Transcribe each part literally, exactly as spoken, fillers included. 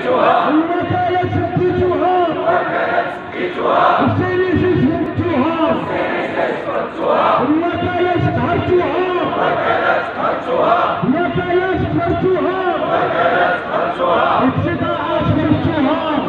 سديتها الوكالة سديتها السيريس سدتها الوكالة سهرتها الوكالة سهرتها اقتطاعات فرضتها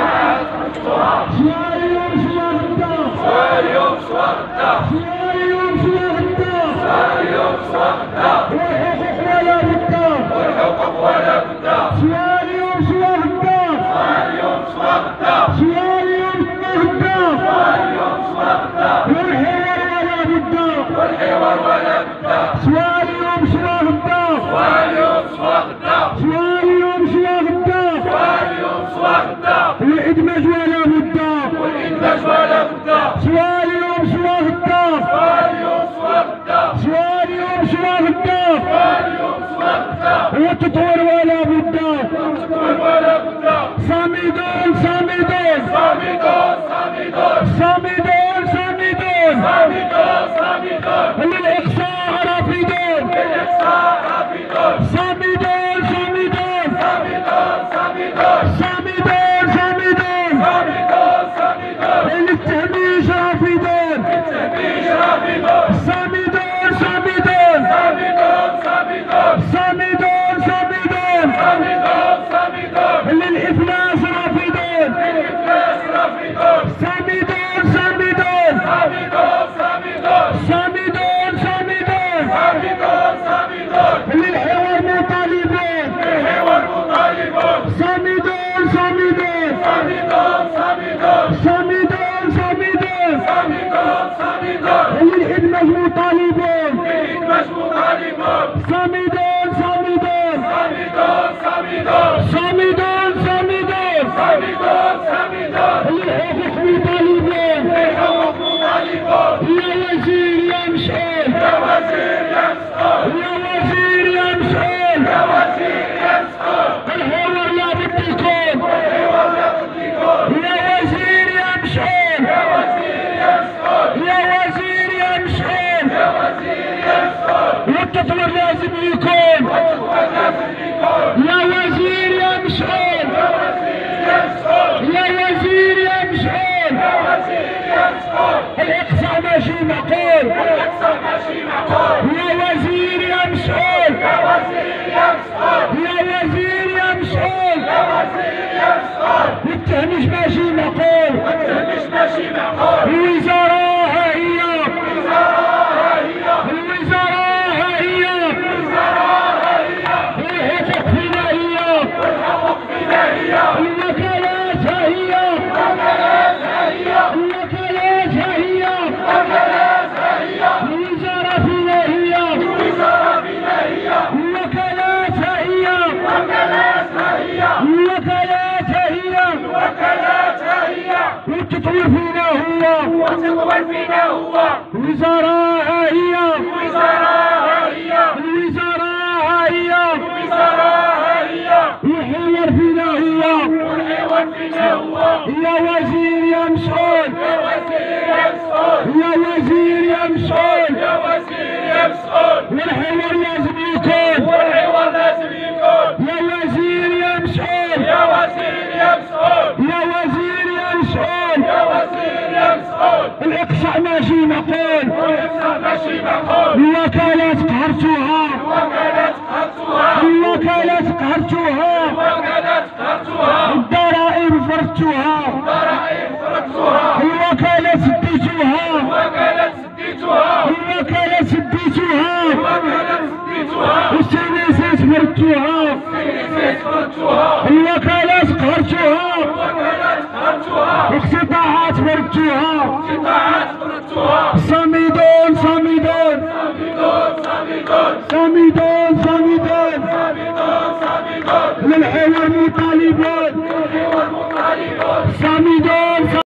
سؤال اليوم سؤال غدا سؤال اليوم سؤال غدا سؤال اليوم سؤال غدا سؤال اليوم سؤال غدا والحقوق ولا بد والحقوق ولا بد سؤال اليوم سؤال غدا سؤال اليوم سؤال غدا سؤال اليوم سؤال غدا سؤال اليوم سؤال غدا والحوار ولا بد والحوار ولا بد سؤال اليوم سؤال غدا سؤال اليوم سؤال غدا سؤال اليوم سؤال غدا سؤال اليوم سؤال غدا والإدماج ولا بد والإدماج ولا بد سؤال اليوم سؤال غدا سؤال اليوم سؤال غدا سؤال اليوم سؤال غدا سؤال اليوم سؤال غدا والتطوير ولا بد والتطوير ولا بد صامدون صامدون صامدون صامدون صامدون صامدون صامدون صامدون للإقصاء رافضون للإقصاء رافضون صامدون صامدون صامدون صامدون صامدون صامدون صامدون صامدون للتهميش رافضون للتهميش رافضون صامدون صامدون صامدون صامدون صامدون صامدون صامدون صامدون للإفلاس رافضون للإفلاس رافضون صامدون صامدون صامدون صامدون صامدون صامدون صامدون صامدون للحوار مطالبون للحوار مطالبون صامدون صامدون صامدون صامدون صامدون صامدون صامدون صامدون للإدماج مطالبون للإدماج مطالبون صامدون صامدون صامدون صامدون صامدون صامدون صامدون صامدون للحقوق مطالبون للحقوق مطالبون يا وزير يا مسؤول يا وزير يا مسؤول يا وزير يا مسؤول يا وزير يا مسؤول الحوار لا بد يكون الحوار لا بد يكون يا وزير يا مسؤول يا وزير يا مسؤول يا وزير يا مسؤول يا وزير يا مسؤول والتطوير لازم يكون والتطوير لازم يكون يا وزير يا مسؤول يا وزير يا مسؤول يا وزير يا مسؤول يا وزير يا مسؤول الإقصاء ماشي معقول الإقصاء ماشي معقول يا وزير يا مسؤول يا وزير يا مسؤول يا وزير يا مسؤول يا وزير يا مسؤول التهميش ماشي معقول التهميش ماشي معقول الوزارة ها هي الوزارة ها هي الوزارة ها هي الوزارة ها هي الحقوق فينا هي والحقوق فينا هي الوكالات ها هي الوكالات ها هي الوكالات ها هي الوكالات ها هي الوزارة فينا هي الوزارة فينا هي الوكالات ها هي الوكالات ها هي الوكالات ها هي الوكالات ها هي والتطوير فينا هو والتطوير فينا هو الوزارة ها هي الوزارة ها هي الوزارة ها هي الوزارة ها هي والحوار فينا هو والحوار فينا هو يا وزير يا مسؤول يا وزير يا مسؤول يا وزير يا مسؤول يا وزير يا مسؤول والحوار لازم يكون والحوار لازم يكون يا وزير يا مسؤول يا وزير يا مسؤول يا وزير يا مسؤول يا وزير يا مسؤول الإقصاء ماشي معقول الإقصاء ماشي معقول الوكالات قهرتوها الوكالات قهرتوها الوكالات قهرتوها الوكالات قهرتوها الضرائب فرضتوها الضرائب فرضتوها الوكالات سديتوها الوكالات سديتوها الوكالات سديتوها الوكالات سديتوها والسينيسات فرضتوها السينيسات فرضتوها الوكالات قهرتوها الوكالات قهرتوها اقتطاعات فرضتوها اقتطاعات فرضتوها صامدون صامدون صامدون صامدون صامدون صامدون صامدون صامدون للحوار مطالبون للحوار مطالبون صامدون